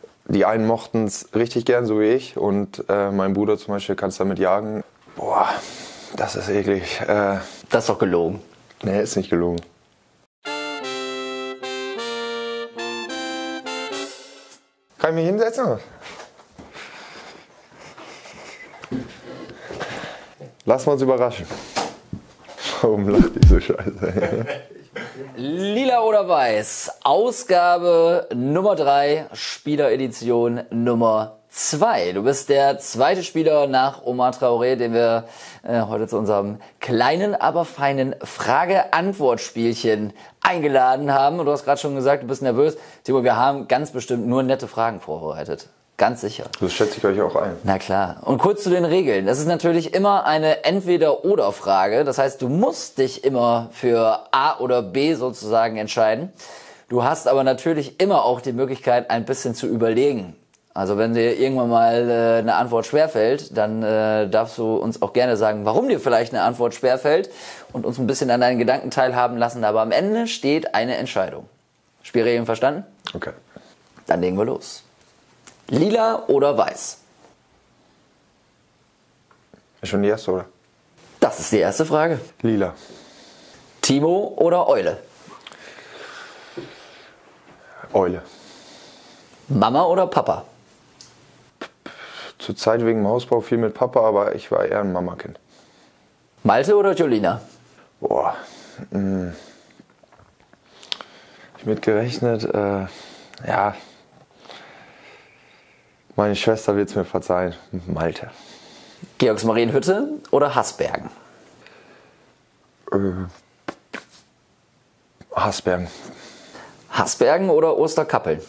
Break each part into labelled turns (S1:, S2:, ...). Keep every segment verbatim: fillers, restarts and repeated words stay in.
S1: Die einen mochten es richtig gern, so wie ich. Und äh, mein Bruder zum Beispiel kann es damit jagen. Boah, das ist eklig. Äh,
S2: Das ist doch gelogen.
S1: nee, ist nicht gelogen. Kann ich mich hinsetzen? Lassen wir uns überraschen. Warum lacht die so scheiße?
S2: Lila oder weiß? Ausgabe Nummer drei, Spieleredition Nummer zwei. Du bist der zweite Spieler nach Omar Traoré, den wir äh, heute zu unserem kleinen, aber feinen Frage-Antwort-Spielchen eingeladen haben. Und du hast gerade schon gesagt, du bist nervös. Timo, wir haben ganz bestimmt nur nette Fragen vorbereitet. Ganz sicher.
S1: Das schätze ich euch auch ein.
S2: Na klar. Und kurz zu den Regeln. Das ist natürlich immer eine Entweder-oder-Frage. Das heißt, du musst dich immer für A oder B sozusagen entscheiden. Du hast aber natürlich immer auch die Möglichkeit, ein bisschen zu überlegen. Also wenn dir irgendwann mal äh, eine Antwort schwerfällt, dann äh, darfst du uns auch gerne sagen, warum dir vielleicht eine Antwort schwerfällt und uns ein bisschen an deinen Gedanken teilhaben lassen. Aber am Ende steht eine Entscheidung. Spielregeln verstanden?
S1: Okay.
S2: Dann legen wir los. Lila oder weiß?
S1: Ist schon die erste, oder?
S2: Das ist die erste Frage.
S1: Lila.
S2: Timo oder Eule?
S1: Eule.
S2: Mama oder Papa?
S1: Zurzeit wegen dem Hausbau viel mit Papa, aber ich war eher ein Mamakind.
S2: Malte oder Jolina?
S1: Boah. Mh. Ich mitgerechnet, äh, ja. Meine Schwester wird es mir verzeihen. Malte.
S2: Georgsmarienhütte oder Hasbergen?
S1: Äh, Hasbergen.
S2: Hasbergen oder Osterkappeln?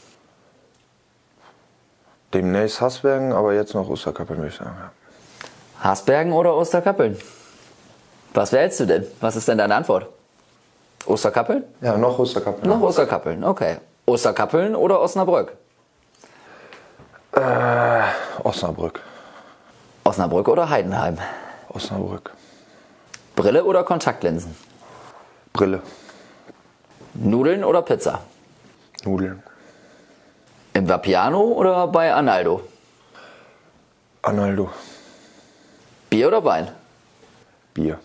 S1: Demnächst Hasbergen, aber jetzt noch Osterkappeln, würde ich sagen. Ja.
S2: Hasbergen oder Osterkappeln? Was wählst du denn? Was ist denn deine Antwort? Osterkappeln?
S1: Ja, noch Osterkappeln.
S2: Noch Osterkappeln, okay. Osterkappeln oder Osnabrück?
S1: Äh, Osnabrück.
S2: Osnabrück oder Heidenheim?
S1: Osnabrück.
S2: Brille oder Kontaktlinsen?
S1: Brille.
S2: Nudeln oder Pizza?
S1: Nudeln.
S2: Im Vapiano oder bei Analdo?
S1: Analdo.
S2: Bier oder Wein?
S1: Bier.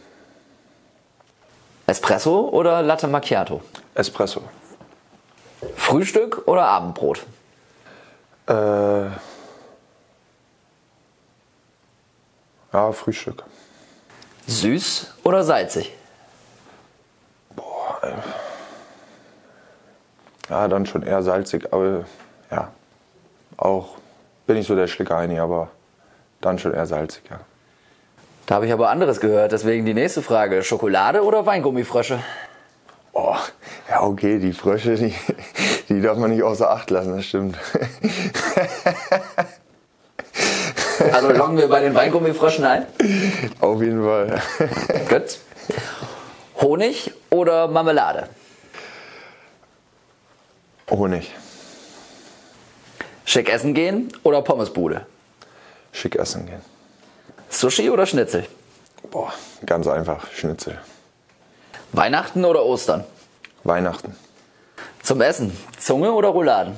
S2: Espresso oder Latte Macchiato?
S1: Espresso.
S2: Frühstück oder Abendbrot?
S1: Äh, ja, Frühstück.
S2: Süß oder salzig?
S1: Boah, äh, ja, dann schon eher salzig, aber ja, auch bin ich so der Schlickereini, aber dann schon eher salzig, ja.
S2: Da habe ich aber anderes gehört, deswegen die nächste Frage. Schokolade oder Weingummifrösche?
S1: Oh, ja, okay, die Frösche, die, die darf man nicht außer Acht lassen, das stimmt.
S2: Also loggen wir bei den Weingummifröschen ein?
S1: Auf jeden Fall.
S2: Gut. Honig oder Marmelade?
S1: Honig.
S2: Schick essen gehen oder Pommesbude?
S1: Schick essen gehen.
S2: Sushi oder Schnitzel?
S1: Boah, ganz einfach, Schnitzel.
S2: Weihnachten oder Ostern?
S1: Weihnachten.
S2: Zum Essen, Zunge oder Rouladen?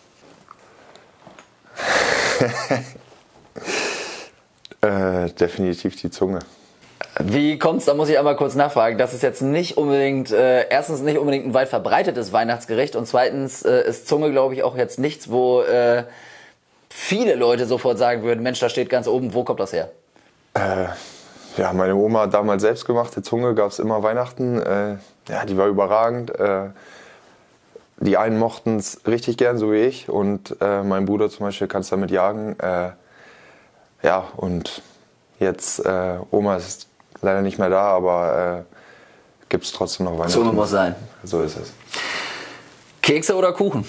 S1: äh, definitiv die Zunge.
S2: Wie kommt's, da muss ich einmal kurz nachfragen, das ist jetzt nicht unbedingt, äh, erstens nicht unbedingt ein weit verbreitetes Weihnachtsgericht und zweitens äh, ist Zunge, glaube ich, auch jetzt nichts, wo äh, viele Leute sofort sagen würden, Mensch, da steht ganz oben, wo kommt das her?
S1: Äh, ja, meine Oma hat damals selbst gemachte Zunge, gab es immer Weihnachten. Äh, ja, die war überragend. Äh, die einen mochten es richtig gern, so wie ich. Und äh, mein Bruder zum Beispiel kann es damit jagen. Äh, ja, und jetzt, äh, Oma ist leider nicht mehr da, aber äh, gibt es trotzdem noch Weihnachten.
S2: Zunge muss sein.
S1: So ist es.
S2: Kekse oder Kuchen?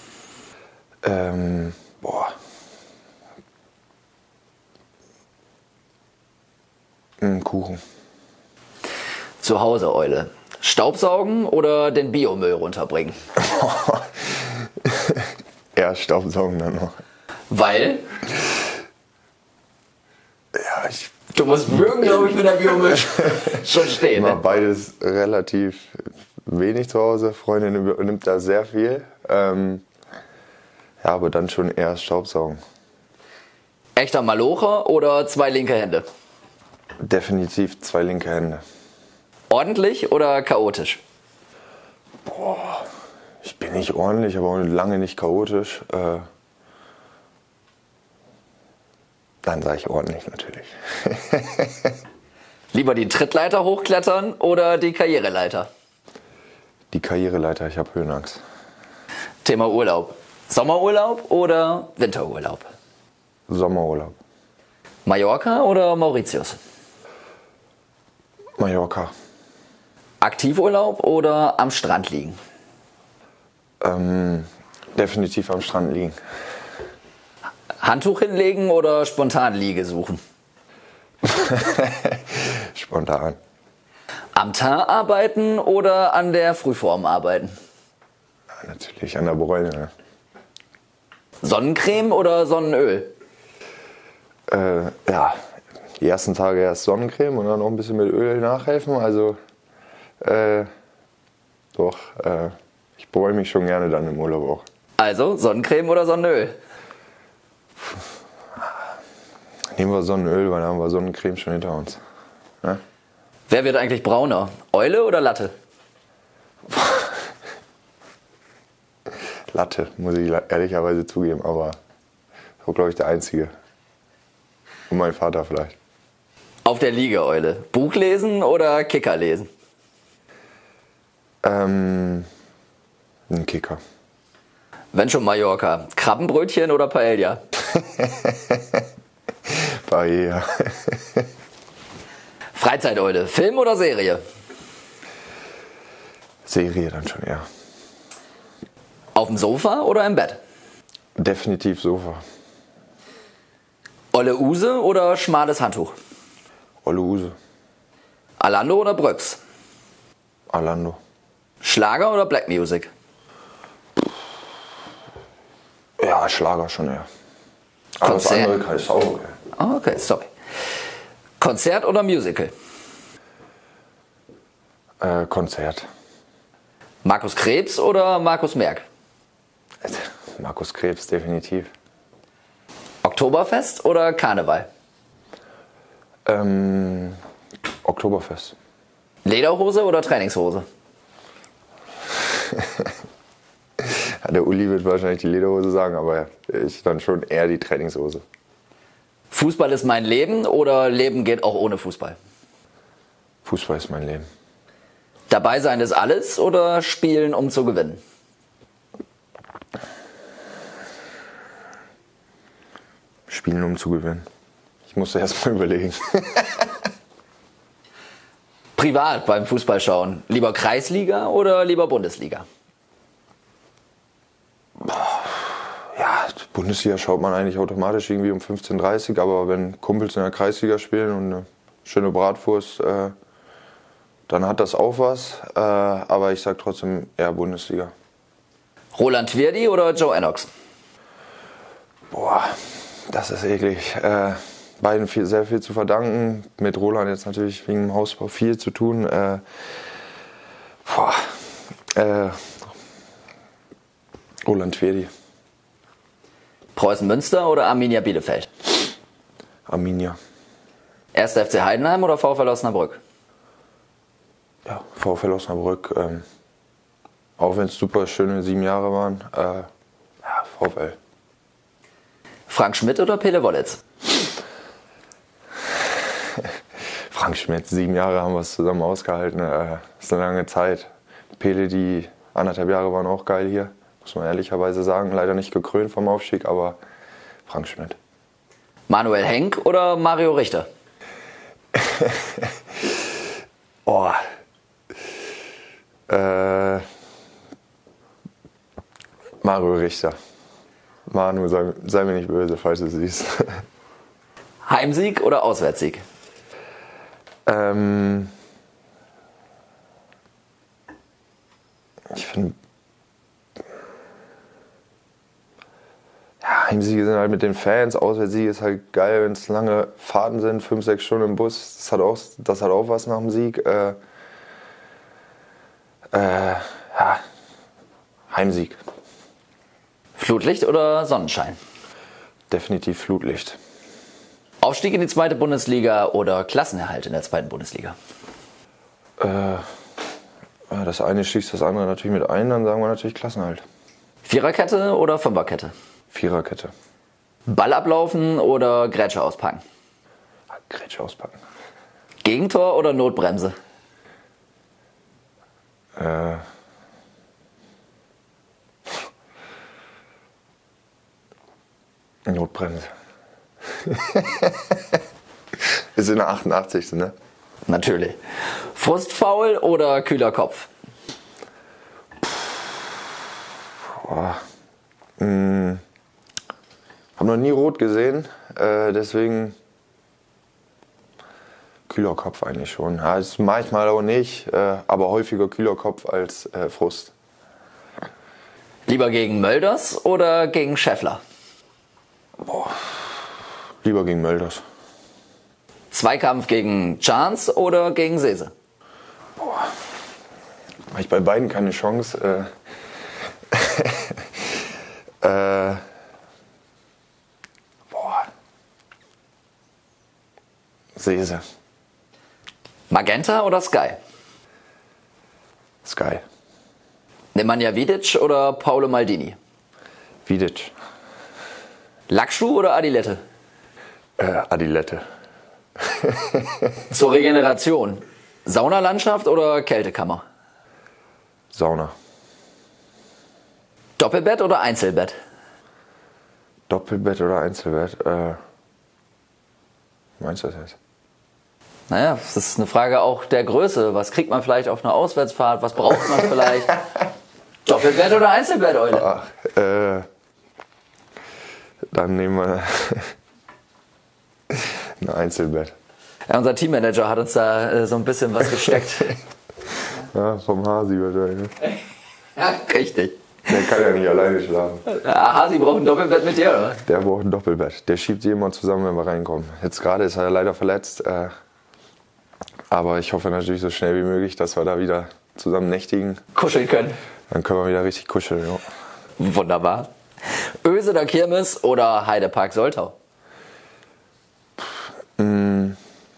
S1: Ähm, boah. Ein Kuchen.
S2: Zu Hause, Eule. Staubsaugen oder den Biomüll runterbringen?
S1: Ja, Staubsaugen dann noch.
S2: Weil?
S1: Ja, ich
S2: Du musst würgen, glaube ich, wenn der Biomüll schon steht.
S1: immer
S2: Ne?
S1: beides relativ wenig zu Hause. Freundin übernimmt da sehr viel. Ähm, ja, Ja, aber dann schon eher Staubsaugen.
S2: Echter Malocher oder zwei linke Hände?
S1: Definitiv zwei linke Hände.
S2: Ordentlich oder chaotisch?
S1: Boah, ich bin nicht ordentlich, aber auch lange nicht chaotisch. Äh, dann sage ich ordentlich natürlich.
S2: Lieber die Trittleiter hochklettern oder die Karriereleiter?
S1: Die Karriereleiter, ich habe Höhenangst.
S2: Thema Urlaub. Sommerurlaub oder Winterurlaub?
S1: Sommerurlaub.
S2: Mallorca oder Mauritius?
S1: Mallorca.
S2: Aktivurlaub oder am Strand liegen?
S1: Ähm, definitiv am Strand liegen.
S2: Handtuch hinlegen oder spontan Liege suchen?
S1: Spontan.
S2: Am Teint arbeiten oder an der Frühform arbeiten?
S1: Ja, natürlich an der Bräune. Ne?
S2: Sonnencreme oder Sonnenöl?
S1: Äh, ja, die ersten Tage erst Sonnencreme und dann noch ein bisschen mit Öl nachhelfen. Also, äh, doch, äh, ich bereue mich schon gerne dann im Urlaub auch.
S2: Also Sonnencreme oder Sonnenöl?
S1: Nehmen wir Sonnenöl, weil dann haben wir Sonnencreme schon hinter uns. Ne?
S2: Wer wird eigentlich brauner? Eule oder Latte?
S1: Latte, muss ich ehrlicherweise zugeben, aber so glaube ich der Einzige. Und mein Vater vielleicht.
S2: Auf der Liege, Eule. Buch lesen oder Kicker lesen?
S1: Ähm, ein Kicker.
S2: Wenn schon Mallorca. Krabbenbrötchen oder Paella?
S1: Paella.
S2: Freizeiteule. Film oder Serie?
S1: Serie dann schon eher.
S2: Auf dem Sofa oder im Bett?
S1: Definitiv Sofa.
S2: Olle Use oder schmales Handtuch?
S1: Olle Use.
S2: Alando oder Bröx?
S1: Alando.
S2: Schlager oder Black Music?
S1: Ja, Schlager schon eher. Aber das
S2: Konzert.
S1: andere kann ich auch. Okay.
S2: Oh, okay, sorry. Konzert oder Musical?
S1: Äh, Konzert.
S2: Markus Krebs oder Markus Merck?
S1: Markus Krebs, definitiv.
S2: Oktoberfest oder Karneval?
S1: Ähm, Oktoberfest.
S2: Lederhose oder Trainingshose?
S1: Ja, der Uli wird wahrscheinlich die Lederhose sagen, aber ich dann schon eher die Trainingshose.
S2: Fußball ist mein Leben oder Leben geht auch ohne Fußball?
S1: Fußball ist mein Leben.
S2: Dabei sein ist alles oder spielen, um zu gewinnen?
S1: Spielen, um zu gewinnen. Ich musste erst mal überlegen.
S2: Privat beim Fußballschauen. Lieber Kreisliga oder lieber Bundesliga?
S1: Ja, Bundesliga schaut man eigentlich automatisch irgendwie um fünfzehn Uhr dreißig, aber wenn Kumpels in der Kreisliga spielen und eine schöne Bratwurst, äh, dann hat das auch was. Äh, aber ich sag trotzdem eher Bundesliga.
S2: Roland Twirdy oder Joe Ennox?
S1: Boah, das ist eklig. Äh, beiden viel, sehr viel zu verdanken. Mit Roland jetzt natürlich wegen dem Hausbau viel zu tun. Äh, boah, äh, Roland Twirdy.
S2: Preußen Münster oder Arminia Bielefeld?
S1: Arminia.
S2: erster F C Heidenheim oder VfL Osnabrück?
S1: Ja, VfL Osnabrück. Ähm, auch wenn es super schöne sieben Jahre waren. Äh, ja, VfL.
S2: Frank Schmidt oder Pele Wollitz?
S1: Frank Schmidt, sieben Jahre haben wir es zusammen ausgehalten. Äh, das ist eine lange Zeit. Pele, die anderthalb Jahre waren auch geil hier. Muss man ehrlicherweise sagen. Leider nicht gekrönt vom Aufstieg, aber Frank Schmidt.
S2: Manuel Henk oder Mario Richter?
S1: Oh. Äh, Mario Richter. Manu, sei, sei mir nicht böse, falls du es siehst.
S2: Heimsieg oder Auswärtssieg?
S1: ähm, ich finde, ja, Heimsiege sind halt mit den Fans, Auswärtssiege ist halt geil, wenn es lange Fahrten sind, fünf, sechs Stunden im Bus. Das hat auch, das hat auch was nach dem Sieg. Äh, äh, ja, Heimsieg.
S2: Flutlicht oder Sonnenschein?
S1: Definitiv Flutlicht.
S2: Aufstieg in die zweite Bundesliga oder Klassenerhalt in der zweiten Bundesliga?
S1: Äh, das eine schließt das andere natürlich mit ein, dann sagen wir natürlich Klassenerhalt.
S2: Viererkette oder Fünferkette?
S1: Viererkette.
S2: Ball ablaufen oder Grätsche auspacken?
S1: Grätsche auspacken.
S2: Gegentor oder Notbremse?
S1: Äh, Notbremse. Ist in der achtundachtzigsten ne?
S2: Natürlich. Frustfaul oder kühler Kopf?
S1: Boah. Hm. Hab noch nie rot gesehen, äh, deswegen kühler Kopf eigentlich schon. Ja, das manchmal auch nicht, äh, aber häufiger kühler Kopf als äh, Frust.
S2: Lieber gegen Mölders oder gegen Scheffler?
S1: Boah. Lieber gegen Mölders.
S2: Zweikampf gegen Chance oder gegen Sese?
S1: Boah. Habe ich bei beiden keine Chance. Äh, äh, boah. Sese.
S2: Magenta oder Sky?
S1: Sky.
S2: Nemanja Vidic oder Paolo Maldini?
S1: Vidic.
S2: Lackschuh oder Adilette?
S1: Äh, Adilette.
S2: Zur Regeneration. Saunalandschaft oder Kältekammer?
S1: Sauna.
S2: Doppelbett oder Einzelbett?
S1: Doppelbett oder Einzelbett? Äh, meinst du das jetzt?
S2: Naja, das ist eine Frage auch der Größe. Was kriegt man vielleicht auf einer Auswärtsfahrt? Was braucht man vielleicht? Doppelbett oder Einzelbett, Eule?
S1: Ach, äh, dann nehmen wir ein Einzelbett.
S2: Ja, unser Teammanager hat uns da äh, so ein bisschen was gesteckt.
S1: Ja, vom Hasi wahrscheinlich.
S2: Ja, richtig.
S1: Der kann ja nicht alleine schlafen.
S2: Ja, Hasi braucht ein Doppelbett mit dir, oder?
S1: Der braucht ein Doppelbett. Der schiebt die immer zusammen, wenn wir reinkommen. Jetzt gerade ist er leider verletzt. Äh, aber ich hoffe natürlich so schnell wie möglich, dass wir da wieder zusammen nächtigen.
S2: Kuscheln können.
S1: Dann können wir wieder richtig kuscheln. Ja.
S2: Wunderbar. Öse der Kirmes oder Heidepark Soltau?
S1: Mm.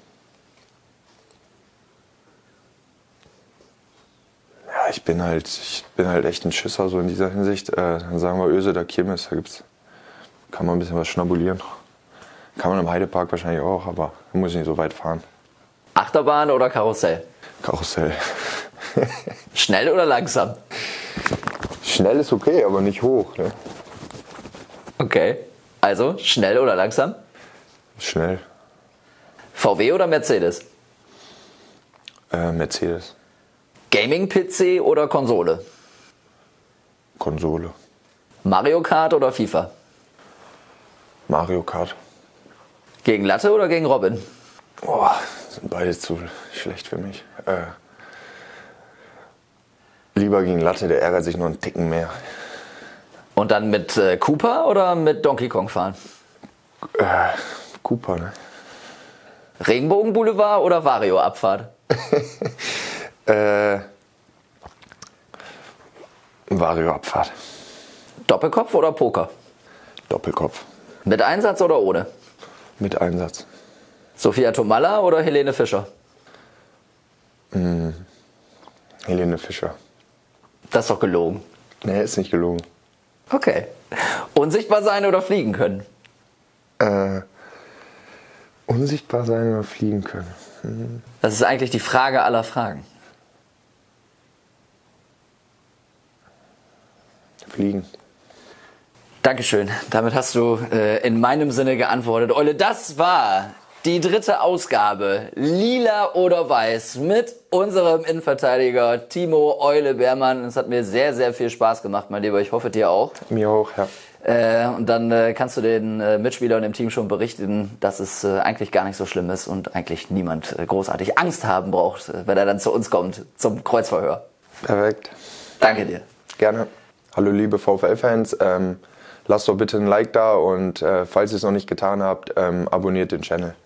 S1: Ja, ich bin halt, ich bin halt echt ein Schisser so in dieser Hinsicht. Äh, dann sagen wir Öse der Kirmes, da gibt's, kann man ein bisschen was schnabulieren. Kann man im Heidepark wahrscheinlich auch, aber man muss nicht so weit fahren.
S2: Achterbahn oder Karussell?
S1: Karussell.
S2: Schnell oder langsam?
S1: Schnell ist okay, aber nicht hoch. Ne?
S2: Okay. Also, schnell oder langsam?
S1: Schnell.
S2: V W oder Mercedes?
S1: Äh, Mercedes.
S2: Gaming-P C oder Konsole?
S1: Konsole.
S2: Mario Kart oder FIFA?
S1: Mario Kart.
S2: Gegen Latte oder gegen Robin?
S1: Boah, sind beide zu schlecht für mich. Äh, lieber gegen Latte, der ärgert sich nur einen Ticken mehr.
S2: Und dann mit äh, Cooper oder mit Donkey Kong fahren?
S1: Äh, Cooper, ne?
S2: Regenbogen-Boulevard oder Vario-Abfahrt?
S1: äh, Vario-Abfahrt.
S2: Doppelkopf oder Poker?
S1: Doppelkopf.
S2: Mit Einsatz oder ohne?
S1: Mit Einsatz.
S2: Sophia Tomalla oder Helene Fischer?
S1: Mm, Helene Fischer.
S2: Das ist doch gelogen.
S1: Nee, ist nicht gelogen.
S2: Okay. Unsichtbar sein oder fliegen können?
S1: Äh, unsichtbar sein oder fliegen können. Hm.
S2: Das ist eigentlich die Frage aller Fragen.
S1: Fliegen.
S2: Dankeschön. Damit hast du äh, in meinem Sinne geantwortet. Eule, das war die dritte Ausgabe Lila oder Weiß mit unserem Innenverteidiger Timo Eule Beermann. Es hat mir sehr, sehr viel Spaß gemacht, mein Lieber. Ich hoffe, dir auch.
S1: Mir auch, ja.
S2: Äh, und dann äh, kannst du den äh, Mitspielern im Team schon berichten, dass es äh, eigentlich gar nicht so schlimm ist und eigentlich niemand äh, großartig Angst haben braucht, äh, wenn er dann zu uns kommt zum Kreuzverhör.
S1: Perfekt.
S2: Danke dir.
S1: Gerne. Hallo liebe VfL-Fans, ähm, lasst doch bitte ein Like da und äh, falls ihr es noch nicht getan habt, ähm, abonniert den Channel.